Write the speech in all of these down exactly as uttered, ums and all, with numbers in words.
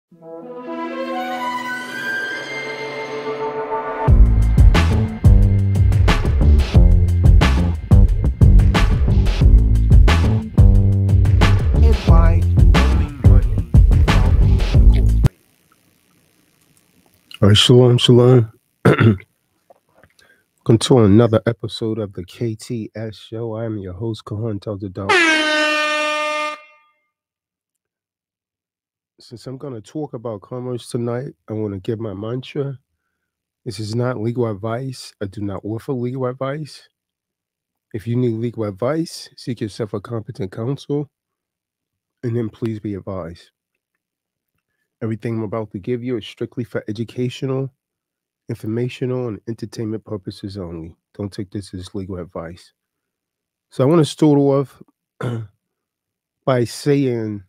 All right, shalom, shalom. Welcome to another episode of the K T S Show. I am your host, KAHANTAZADAQ. Since I'm going to talk about commerce tonight, I want to give my mantra. This is not legal advice. I do not offer legal advice. If you need legal advice, seek yourself a competent counsel, and then please be advised. Everything I'm about to give you is strictly for educational, informational, and entertainment purposes only. Don't take this as legal advice. So I want to start off by saying,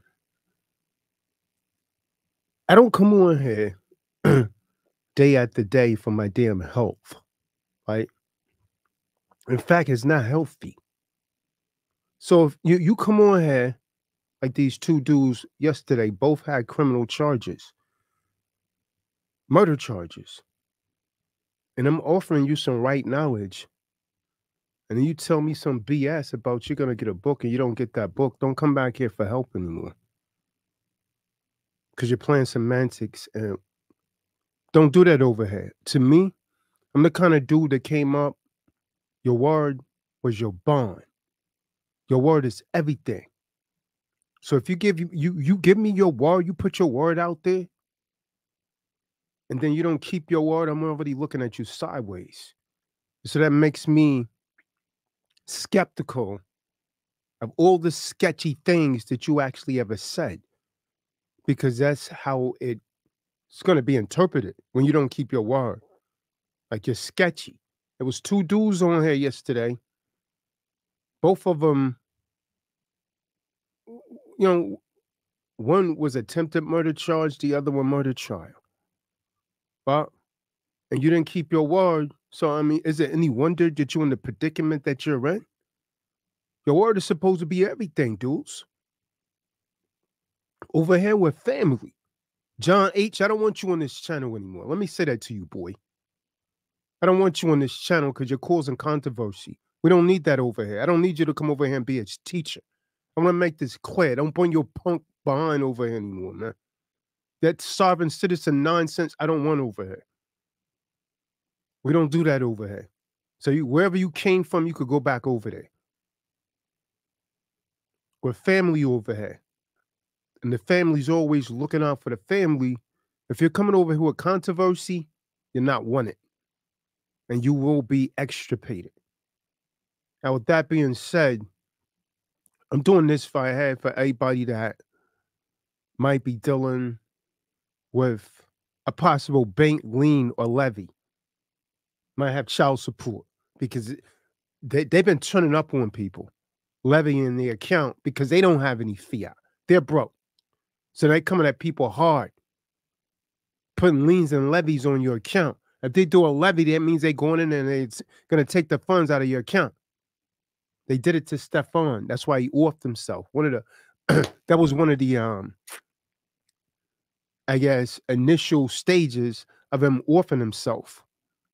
I don't come on here day after day for my damn health, right? In fact, it's not healthy. So if you, you come on here, like these two dudes yesterday, both had criminal charges, murder charges. And I'm offering you some right knowledge. And then you tell me some B S about you're going to get a book and you don't get that book. Don't come back here for help anymore. Because you're playing semantics. And don't do that over here. To me, I'm the kind of dude that came up, your word was your bond. Your word is everything. So if you give you, you you give me your word, you put your word out there, and then you don't keep your word, I'm already looking at you sideways. So that makes me skeptical of all the sketchy things that you actually ever said, because that's how it's going to be interpreted when you don't keep your word. Like you're sketchy. There was two dudes on here yesterday. Both of them, you know, one was attempted murder charge, the other one murder trial. But, and you didn't keep your word. So, I mean, is it any wonder that you're in the predicament that you're in? Your word is supposed to be everything, dudes. Over here, we're family. John H., I don't want you on this channel anymore. Let me say that to you, boy. I don't want you on this channel because you're causing controversy. We don't need that over here. I don't need you to come over here and be a teacher. I want to make this clear. Don't bring your punk behind over here anymore, man. That sovereign citizen nonsense, I don't want over here. We don't do that over here. So you, wherever you came from, you could go back over there. We're family over here. And the family's always looking out for the family. If you're coming over here with controversy, you're not wanted. And you will be extirpated. Now, with that being said, I'm doing this for I had for everybody that might be dealing with a possible bank lien or levy. Might have child support because they, they've been turning up on people, levying the account because they don't have any fiat. They're broke. So they're coming at people hard, putting liens and levies on your account. If they do a levy, that means they're going in and they're going to take the funds out of your account. They did it to Stefan. That's why he offed himself. One of the, that was one of the, um, I guess, initial stages of him offing himself.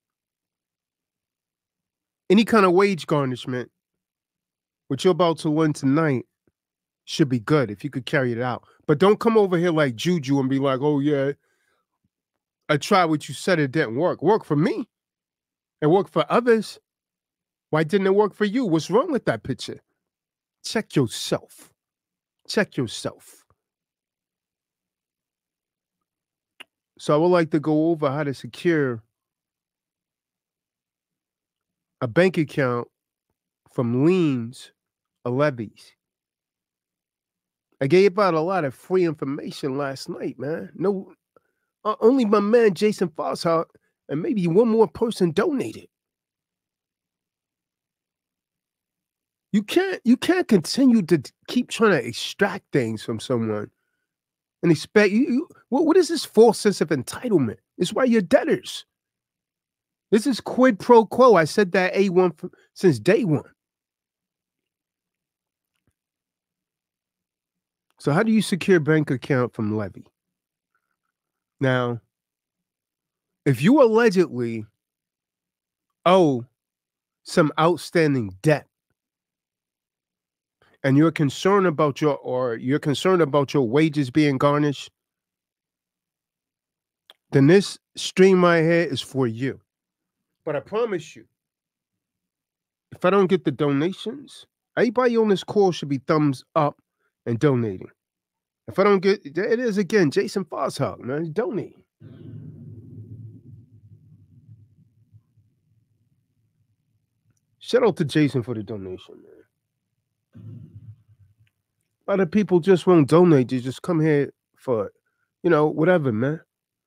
Any kind of wage garnishment, what you're about to learn tonight, should be good if you could carry it out. But don't come over here like Juju and be like, oh, yeah, I tried what you said, it didn't work. Work for me. It worked for others. Why didn't it work for you? What's wrong with that picture? Check yourself. Check yourself. So I would like to go over how to secure a bank account from liens or levies. I gave out a lot of free information last night, man. No, uh, only my man Jason Fosshart and maybe one more person donated. You can't, you can't continue to keep trying to extract things from someone and expect you. you what, what is this false sense of entitlement? It's why you're debtors. This is quid pro quo. I said that A one from, since day one. So how do you secure bank account from levy? Now, if you allegedly owe some outstanding debt and you're concerned about your or you're concerned about your wages being garnished, then this stream right here is for you. But I promise you, if I don't get the donations, everybody on this call should be thumbs up and donating. If I don't get, there it is again, Jason Fosshog, man, donate. Shout out to Jason for the donation, man. A lot of people just won't donate. They just come here for, you know, whatever, man.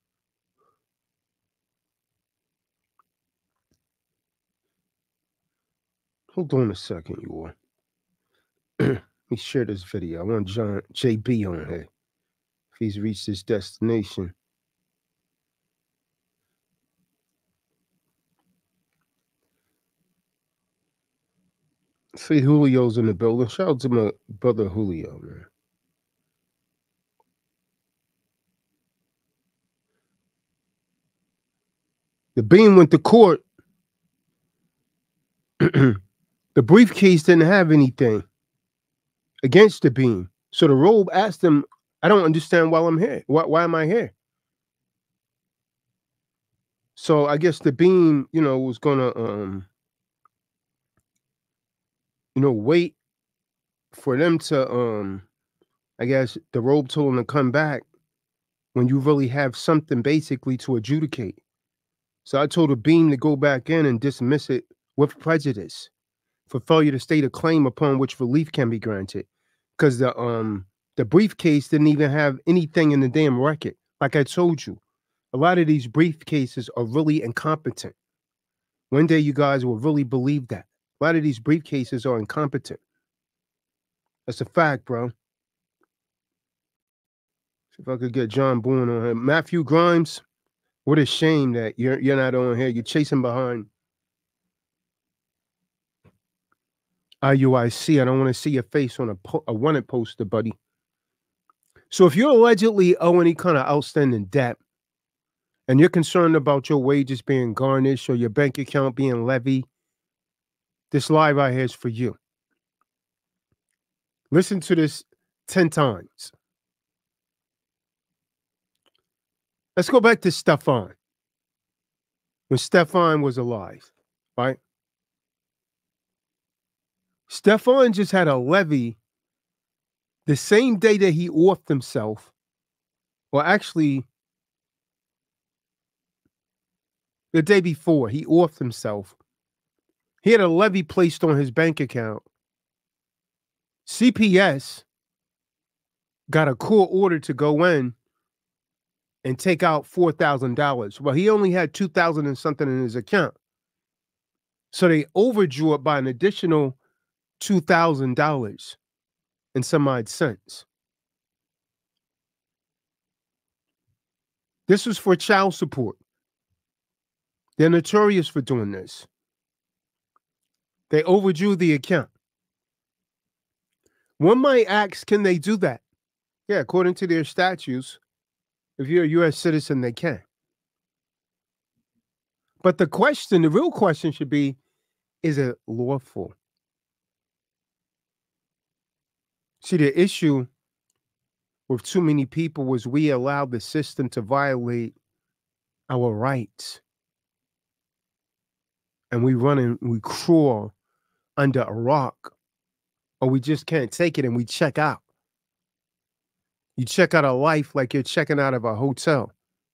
Hold on a second, you all. Let me share this video. I want John J B on here. If he's reached his destination. See, Julio's in the building. Shout out to my brother Julio, man. The beam went to court. The briefcase didn't have anything against the beam. So the robe asked him, I don't understand why I'm here. Why, why am I here? So I guess the beam, you know, was gonna um, you know, wait for them to um I guess the robe told him to come back when you really have something basically to adjudicate. So I told the beam to go back in and dismiss it with prejudice for failure to state a claim upon which relief can be granted. Because the um the briefcase didn't even have anything in the damn record. Like I told you, a lot of these briefcases are really incompetent. One day you guys will really believe that. A lot of these briefcases are incompetent. That's a fact, bro. See if I could get John Boone on here. Matthew Grimes, what a shame that you're you're not on here. You're chasing behind I U I C. I don't want to see your face on a, po a wanted poster, buddy. So if you allegedly owe any kind of outstanding debt and you're concerned about your wages being garnished or your bank account being levied, this live right here is for you. Listen to this ten times. Let's go back to Stefan. When Stefan was alive, right? Stefan just had a levy the same day that he offed himself, or actually the day before he offed himself. He had a levy placed on his bank account. C P S got a court order to go in and take out four thousand dollars. Well, he only had two thousand dollars and something in his account. So they overdrew it by an additional two thousand dollars and some odd cents. This was for child support. They're notorious for doing this. They overdrew the account. One might ask, can they do that? Yeah, according to their statutes, if you're a U S citizen, they can. But the question, the real question should be, is it lawful? See, the issue with too many people was we allowed the system to violate our rights. And we run and we crawl under a rock, or we just can't take it and we check out. You check out of life like you're checking out of a hotel.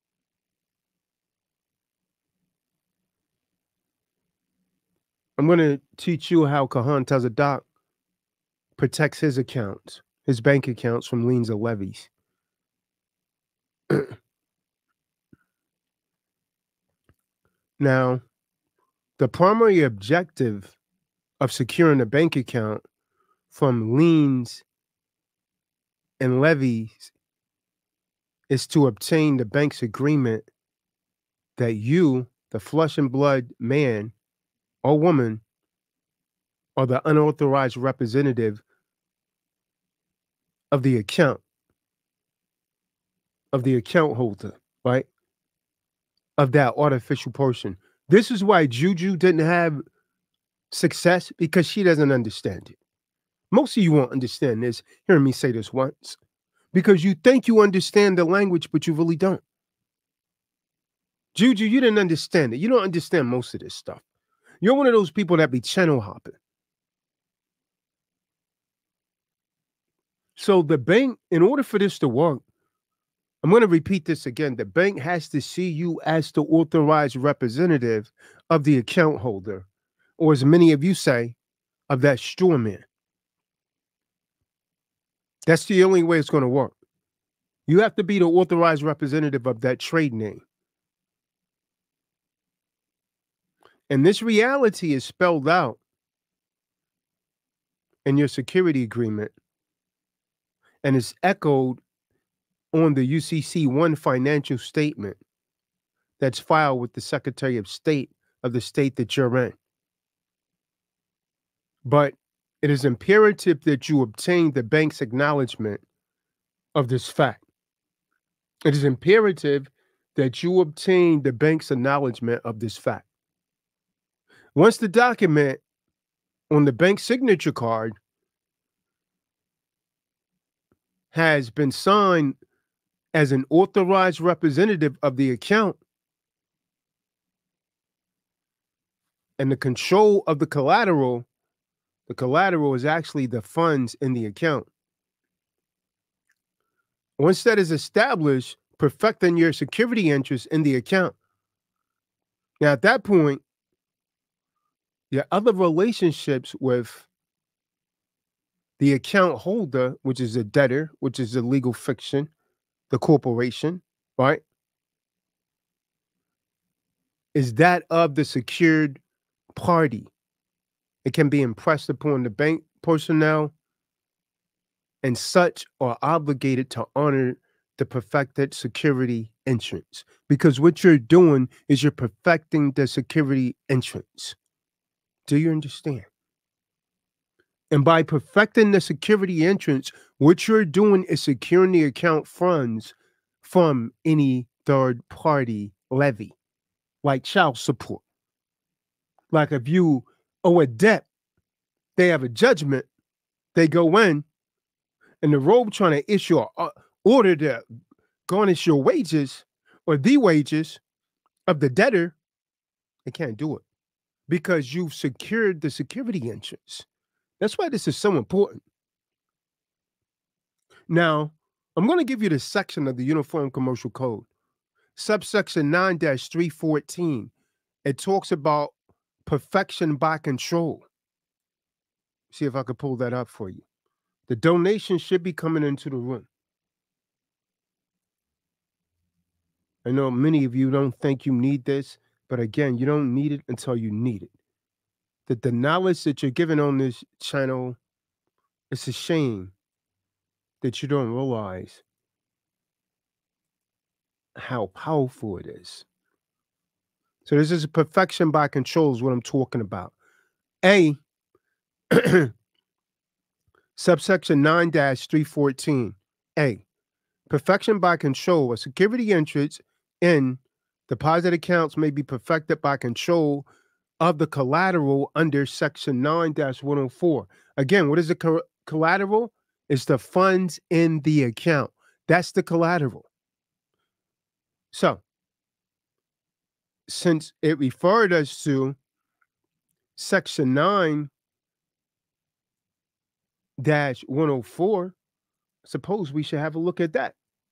I'm going to teach you how KAHANTAZADAQ protects his accounts, his bank accounts from liens or levies. Now, the primary objective of securing a bank account from liens and levies is to obtain the bank's agreement that you, the flesh and blood man or woman, are the unauthorized representative of the account, of the account holder right, of that artificial person. This is why Juju didn't have success, because she doesn't understand it. Most of you won't understand this, hearing me say this once, because you think you understand the language, but you really don't. Juju, you didn't understand it. You don't understand most of this stuff. You're one of those people that be channel hopping. So the bank, in order for this to work, I'm going to repeat this again. The bank has to see you as the authorized representative of the account holder, or as many of you say, of that straw man. That's the only way it's going to work. You have to be the authorized representative of that trade name. And this reality is spelled out in your security agreement and is echoed on the U C C one financial statement that's filed with the Secretary of State of the state that you're in. But it is imperative that you obtain the bank's acknowledgement of this fact. It is imperative that you obtain the bank's acknowledgement of this fact. Once the document on the bank signature card has been signed as an authorized representative of the account, and the control of the collateral, the collateral is actually the funds in the account. Once that is established, perfecting your security interest in the account. Now, at that point, your other relationships with the account holder, which is a debtor, which is a legal fiction, the corporation, right, is that of the secured party. It can be impressed upon the bank personnel, and such are obligated to honor the perfected security entrance, because what you're doing is you're perfecting the security entrance. Do you understand? And by perfecting the security entrance, what you're doing is securing the account funds from any third party levy, like child support. Like if you owe a debt, they have a judgment, they go in, and the robe trying to issue an order to garnish your wages or the wages of the debtor, they can't do it because you've secured the security entrance. That's why this is so important. Now, I'm going to give you the section of the Uniform Commercial Code, subsection nine dash three fourteen. It talks about perfection by control. See if I could pull that up for you. The donation should be coming into the room. I know many of you don't think you need this, but again, you don't need it until you need it. The, the knowledge that you're given on this channel, it's a shame that you don't realize how powerful it is. So this is perfection by control is what I'm talking about. A, subsection nine dash three fourteen. A, perfection by control. A security interest in deposit accounts may be perfected by control of the collateral under section nine dash one oh four. Again, what is the co collateral? It's the funds in the account. That's the collateral. So, since it referred us to section nine dash one oh four, suppose we should have a look at that.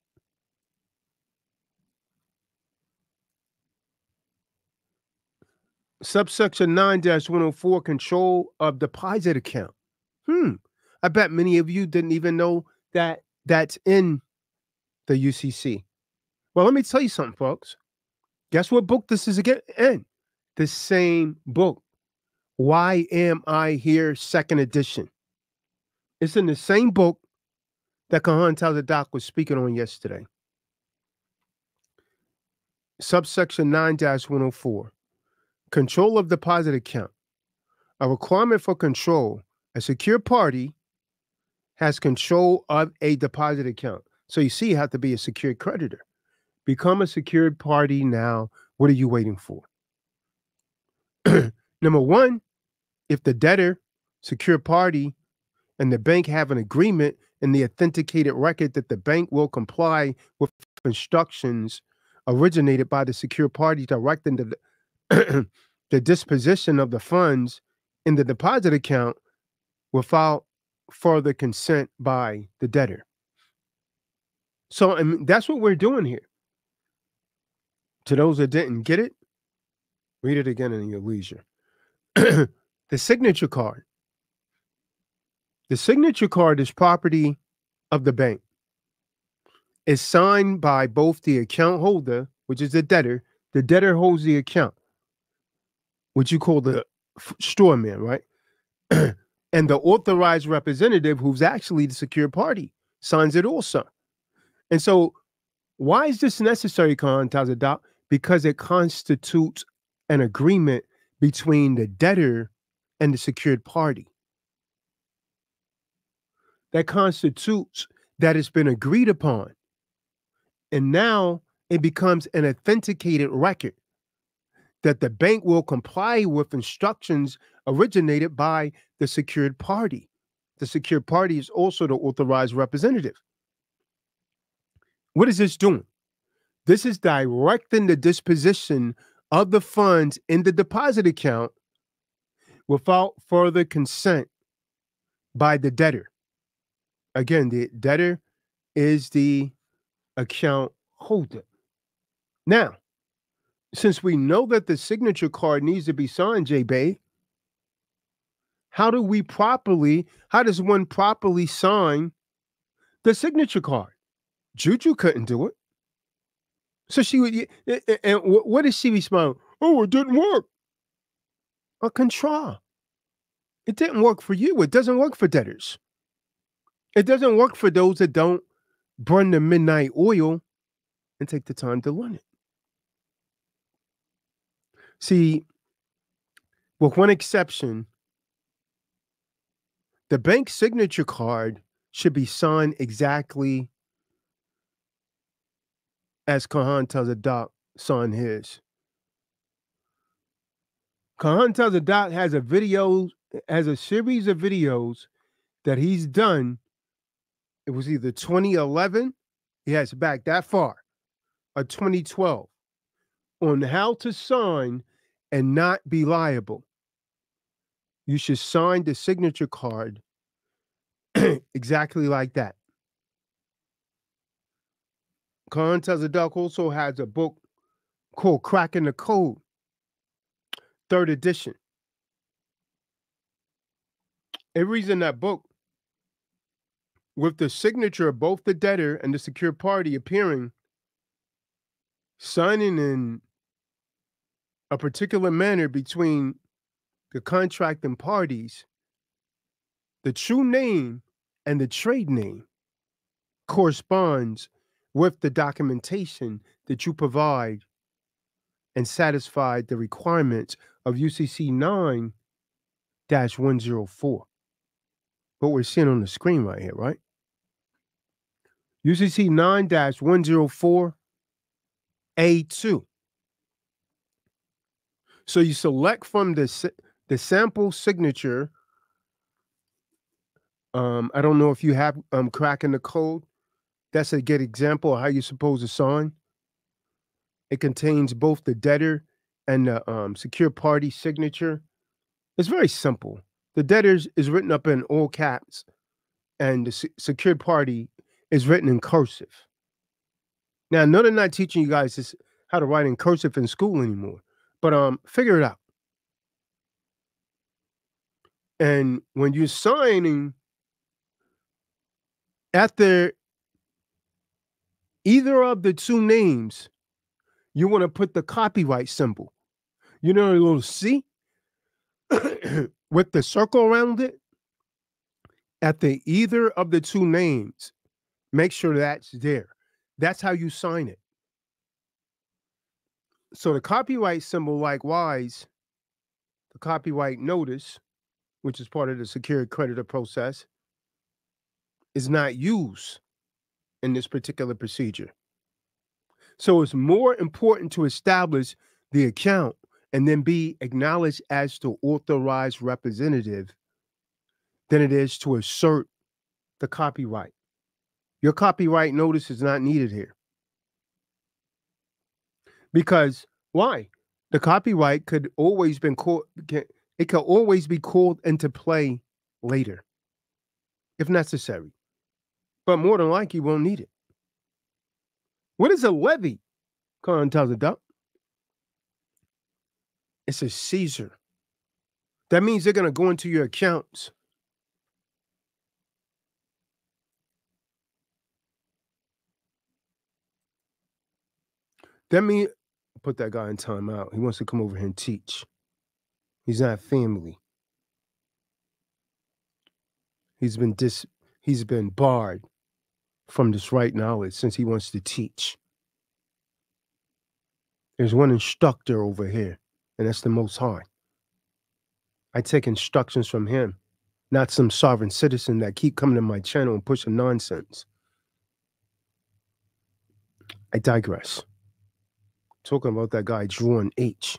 Subsection nine dash one oh four, control of deposit account. Hmm. I bet many of you didn't even know that that's in the U C C. Well, let me tell you something, folks. Guess what book this is again in? The same book. Why Am I Here? Second edition. It's in the same book that KAHANTAZADAQ was speaking on yesterday. Subsection nine dash one oh four. Control of deposit account. A requirement for control. A secure party has control of a deposit account. So you see, you have to be a secured creditor. Become a secured party now. What are you waiting for? Number one, if the debtor, secured party, and the bank have an agreement in the authenticated record that the bank will comply with instructions originated by the secured party directing the, the disposition of the funds in the deposit account without further consent by the debtor. So I mean, that's what we're doing here. To those that didn't get it, read it again in your leisure. The signature card. The signature card is property of the bank. It's signed by both the account holder, which is the debtor. The debtor holds the account, which you call the store man, right? And the authorized representative, who's actually the secured party, signs it also. And so why is this necessary, KAHANTAZADAQ? Because it constitutes an agreement between the debtor and the secured party. That constitutes that it's been agreed upon. And now it becomes an authenticated record that the bank will comply with instructions originated by the secured party. The secured party is also the authorized representative. What is this doing? This is directing the disposition of the funds in the deposit account without further consent by the debtor. Again, the debtor is the account holder. Now, since we know that the signature card needs to be signed, J-Bay, how do we properly, how does one properly sign the signature card? Juju couldn't do it. So she would, and what did she respond? Oh, it didn't work. A contra. It didn't work for you. It doesn't work for debtors. It doesn't work for those that don't burn the midnight oil and take the time to learn it. See, with one exception, the bank signature card should be signed exactly as KAHANTAZADAQ signed his. KAHANTAZADAQ has a video, has a series of videos that he's done. It was either twenty eleven, he has back that far, or twenty twelve, on how to sign and not be liable. You should sign the signature card exactly like that. KAHANTAZADAQ also has a book called Cracking the Code, third edition. It reads in that book, with the signature of both the debtor and the secured party appearing, signing in a particular manner between the contracting parties, the true name and the trade name corresponds with the documentation that you provide and satisfy the requirements of U C C nine dash one oh four. What we're seeing on the screen right here, right? U C C nine dash one oh four A two. So you select from the, the sample signature. Um, I don't know if you have um, Cracking the Code. That's a good example of how you're supposed to sign. It contains both the debtor and the um, secure party signature. It's very simple. The debtors is written up in all caps, and the se secured party is written in cursive. Now, I know they're not teaching you guys this, how to write in cursive in school anymore, but um, figure it out. And when you're signing, after either of the two names, you want to put the copyright symbol. You know, a little C with the circle around it. After either of the two names, make sure that's there. That's how you sign it. So the copyright symbol, likewise, the copyright notice, which is part of the secured creditor process, is not used in this particular procedure. So it's more important to establish the account and then be acknowledged as the authorized representative than it is to assert the copyright. Your copyright notice is not needed here. Because why? The copyright could always been called, it could always be called into play later, if necessary. But more than likely, you won't need it. What is a levy, KAHANTAZADAQ? It's a seizure. That means they're going to go into your accounts. That means, put that guy in timeout. He wants to come over here and teach. He's not family. He's been dis, he's been barred from this right knowledge since he wants to teach. There's one instructor over here, and that's the Most High. I take instructions from him, not some sovereign citizen that keep coming to my channel and pushing nonsense. I digress. Talking about that guy drawing H.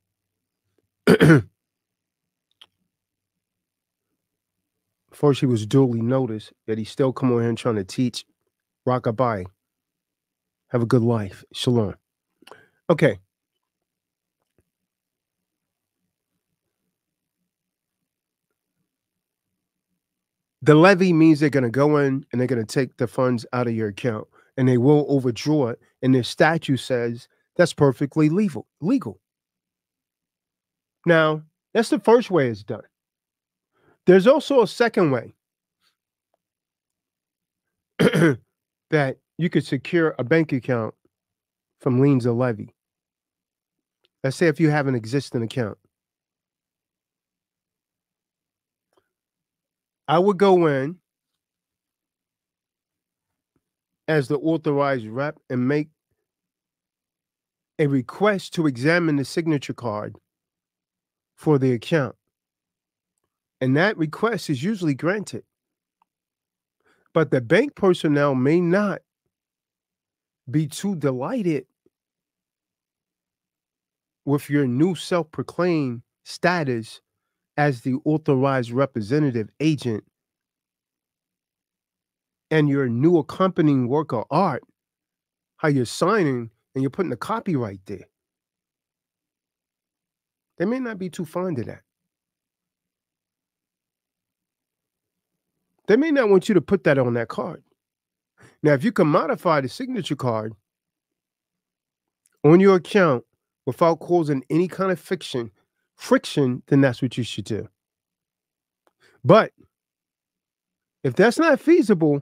First, he was duly noticed, yet he still come over here and trying to teach. Rockabye. Have a good life. Shalom. Okay. The levy means they're going to go in and they're going to take the funds out of your account and they will overdraw it. And their statute says that's perfectly legal. legal. Now, that's the first way it's done. There's also a second way that you could secure a bank account from liens or levy. Let's say if you have an existing account. I would go in as the authorized rep and make a request to examine the signature card for the account. And that request is usually granted. But the bank personnel may not be too delighted with your new self-proclaimed status as the authorized representative agent and your new accompanying work of art, how you're signing and you're putting the copyright there. They may not be too fond of that. They may not want you to put that on that card. Now, if you can modify the signature card on your account without causing any kind of friction, friction, then that's what you should do. But if that's not feasible,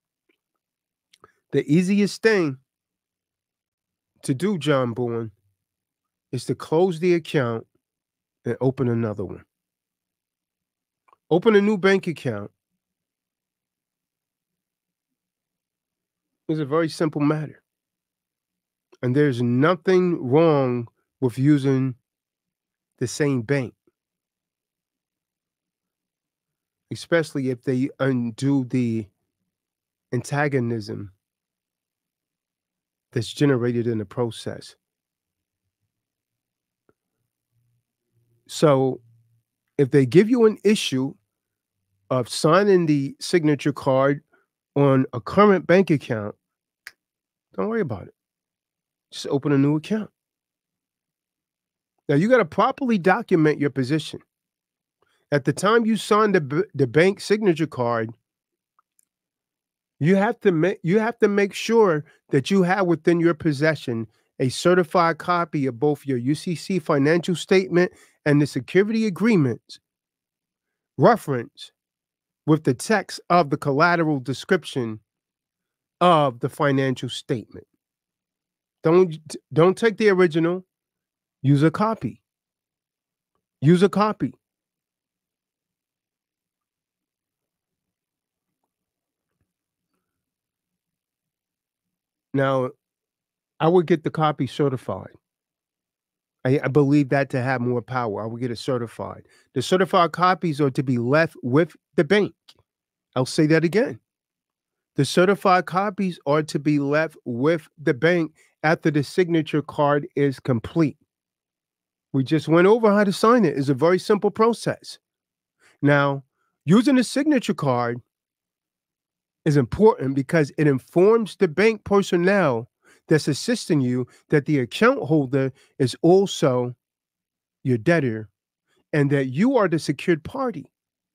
the easiest thing to do, John Bourne, is to close the account and open another one. Open a new bank account. It's a very simple matter. And there's nothing wrong with using the same bank, especially if they undo the antagonism that's generated in the process. So if they give you an issue of signing the signature card on a current bank account, don't worry about it. Just open a new account. Now, you got to properly document your position. At the time you sign the, the bank signature card, you have to make you have to make sure that you have within your possession a certified copy of both your U C C financial statement and the security agreements reference with the text of the collateral description of the financial statement. Don't don't take the original. Use a copy. Use a copy. Now, I would get the copy certified. I, I believe that to have more power. I would get it certified. The certified copies are to be left with the bank. I'll say that again. The certified copies are to be left with the bank after the signature card is complete. We just went over how to sign it. It's a very simple process. Now, using a signature card is important because it informs the bank personnel that's assisting you that the account holder is also your debtor and that you are the secured party.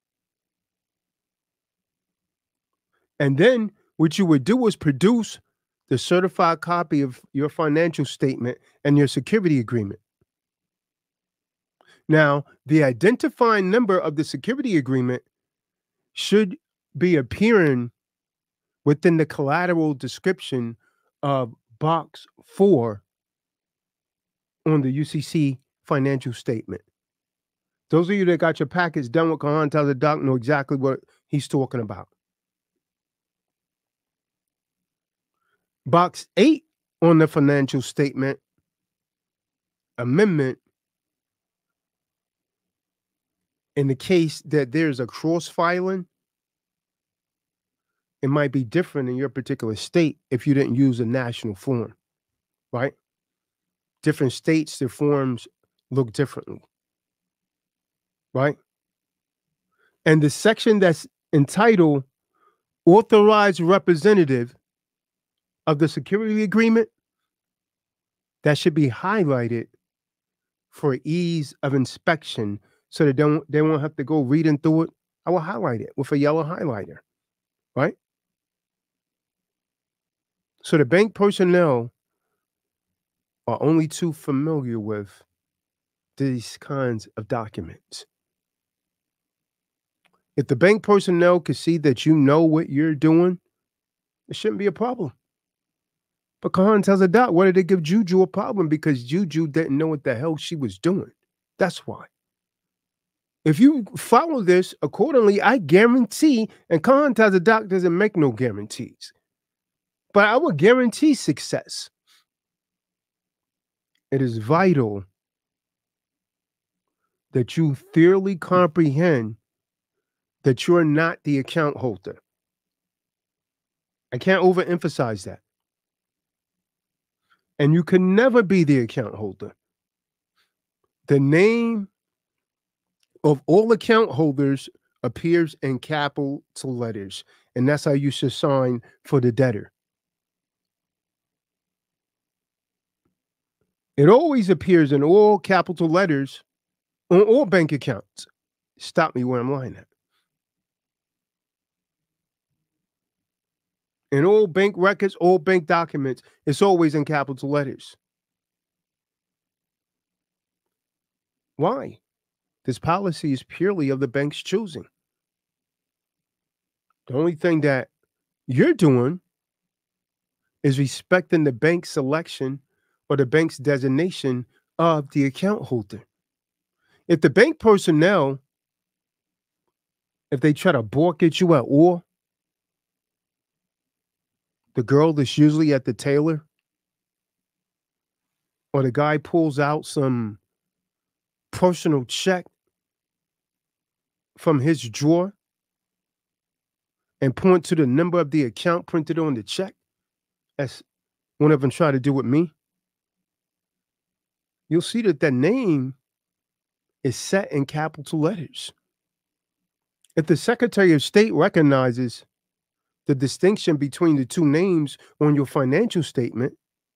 And then what you would do is produce the certified copy of your financial statement and your security agreement. Now, the identifying number of the security agreement should be appearing within the collateral description of box four on the U C C financial statement. Those of you that got your packets done with KAHANTAZADAQ know exactly what he's talking about. Box eight on the financial statement amendment, in the case that there's a cross filing, it might be different in your particular state if you didn't use a national form, right? Different states, their forms look differently, right? And the section that's entitled Authorized Representative of the Security Agreement, that should be highlighted for ease of inspection so that they don't, they won't have to go reading through it. I will highlight it with a yellow highlighter, right? So the bank personnel are only too familiar with these kinds of documents. If the bank personnel can see that you know what you're doing, it shouldn't be a problem. But KAHANTAZADAQ, why did they give Juju a problem? Because Juju didn't know what the hell she was doing. That's why. If you follow this accordingly, I guarantee, and KAHANTAZADAQ doesn't make no guarantees, but I will guarantee success. It is vital that you thoroughly comprehend that you're not the account holder. I can't overemphasize that. And you can never be the account holder. The name of all account holders appears in capital letters, and that's how you should sign for the debtor. It always appears in all capital letters on all bank accounts. Stop me where I'm lying at. In all bank records, all bank documents, it's always in capital letters. Why? This policy is purely of the bank's choosing. The only thing that you're doing is respecting the bank's selection or the bank's designation of the account holder. If the bank personnel, if they try to balk at you at all, the girl that's usually at the tailor, or the guy pulls out some personal check from his drawer and point to the number of the account printed on the check, as one of them tried to do with me, you'll see that that name is set in capital letters. If the Secretary of State recognizes the distinction between the two names on your financial statement,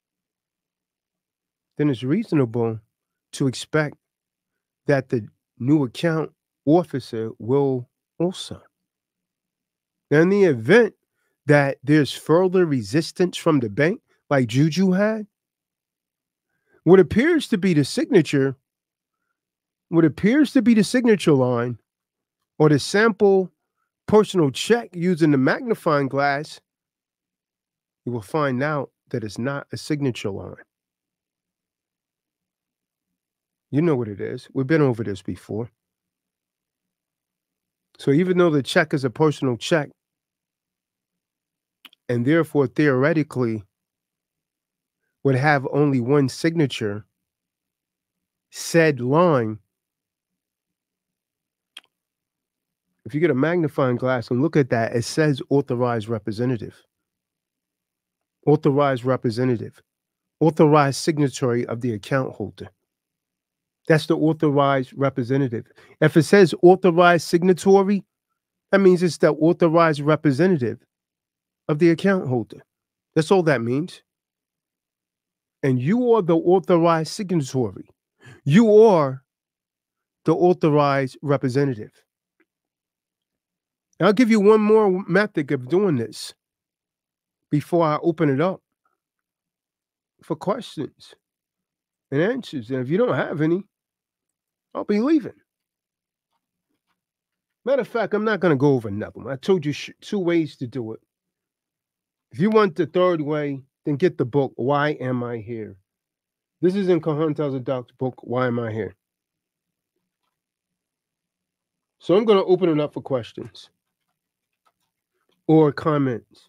then it's reasonable to expect that the new account officer will also. Now, in the event that there's further resistance from the bank, like Juju had, what appears to be the signature, what appears to be the signature line, or the sample personal check using the magnifying glass, you will find out that it's not a signature line. You know what it is. We've been over this before. So even though the check is a personal check, and therefore theoretically would have only one signature, said line If you get a magnifying glass and look at that, it says authorized representative. Authorized representative. Authorized signatory of the account holder. That's the authorized representative. If it says authorized signatory, that means it's the authorized representative of the account holder. That's all that means. And you are the authorized signatory. You are the authorized representative. And I'll give you one more method of doing this before I open it up for questions and answers. And if you don't have any, I'll be leaving. Matter of fact, I'm not going to go over another one. I told you two ways to do it. If you want the third way, then get the book, Why Am I Here? This is in KAHANTAZADAQ's book, Why Am I Here? So I'm going to open it up for questions or comments.